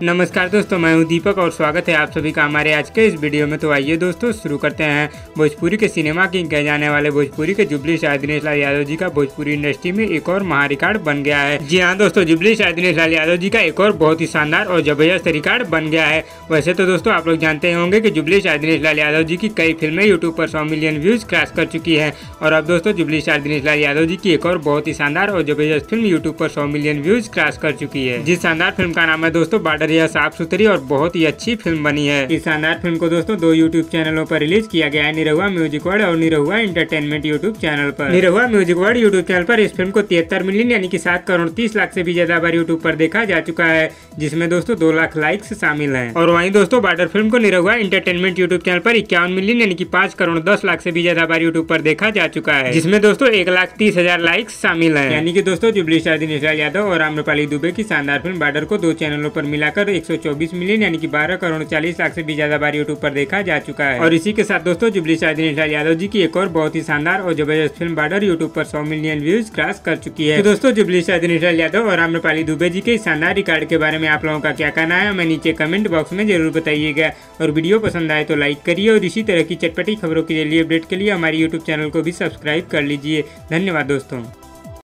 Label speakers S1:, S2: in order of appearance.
S1: नमस्कार दोस्तों, मैं हूं दीपक और स्वागत है आप सभी का हमारे आज के इस वीडियो में। तो आइए दोस्तों शुरू करते हैं। भोजपुरी के सिनेमा किंग कहे जाने वाले भोजपुरी के जुबली शाह दिनेश लाल यादव जी का भोजपुरी इंडस्ट्री में एक और महारिकॉर्ड बन गया है। जी हाँ दोस्तों, जुबली शाह दिनेश लाल यादव जी का एक और बहुत ही शानदार और जबरदस्त रिकॉर्ड बन गया है। वैसे तो दोस्तों आप लोग जानते होंगे कि जुबली शाह दिनेश लाल यादव जी की कई फिल्में यूट्यूब पर 100 मिलियन व्यूज क्रॉस कर चुकी है और अब दोस्तों जुबली शाह दिनेश लाल यादव जी की एक और बहुत ही शानदार और जबरदस्त फिल्म यूट्यूब पर 100 मिलियन व्यूज क्रॉस कर चुकी है। जिस शानदार फिल्म का नाम है दोस्तों बॉर्डर। यह साफ सुथरी और बहुत ही अच्छी फिल्म बनी है। इस शानदार फिल्म को दोस्तों 2 यूट्यूब चैनलों पर रिलीज किया गया है, निरहुआ म्यूजिक वर्ल्ड और निरहुआ एंटरटेनमेंट यूट्यूब चैनल पर। Nirahua music world YouTube channel पर इस फिल्म को 73 मिलियन यानी कि 7 करोड़ 30 लाख से भी ज्यादा बार यूट्यूब पर देखा जा चुका है, जिसमें दोस्तों 2 लाख लाइक्स शामिल हैं। और वहीं दोस्तों बॉर्डर फिल्म को निरहुआ एंटरटेनमेंट यूट्यूब चैनल पर 51 मिलियन यानी कि 5 करोड़ 10 लाख से भी ज्यादा बार यूट्यूब पर देखा जा चुका है, जिसमें दोस्तों 1,30,000 लाइक्स शामिल है। यानी कि दोस्तों जुबली शाह दिनेश लाल यादव और आम्रपाली दुबे की शानदार फिल्म बॉर्डर को 2 चैनलों पर मिलाकर 124 मिलियन यानी कि 12 करोड़ 40 लाख से भी ज्यादा बार यूट्यूब पर देखा जा चुका है। और इसी के साथ दोस्तों जुबली शाह दिनेश लाल यादव जी की एक और बहुत ही शानदार और जबरदस्त फिल्म बॉर्डर यूट्यूब पर 100 मिलियन व्यूज क्रॉस कर चुकी है। तो दोस्तों जुबली शाह दिनेश लाल यादव और आम्रपाली दुबे जी के शानदार रिकॉर्ड के बारे में आप लोगों का क्या कहना है, हमें नीचे कमेंट बॉक्स में जरूर बताइएगा। और वीडियो पसंद आए तो लाइक करिए और इसी तरह की चटपटी खबरों के लिए अपडेट के लिए हमारे यूट्यूब चैनल को भी सब्सक्राइब कर लीजिए। धन्यवाद दोस्तों।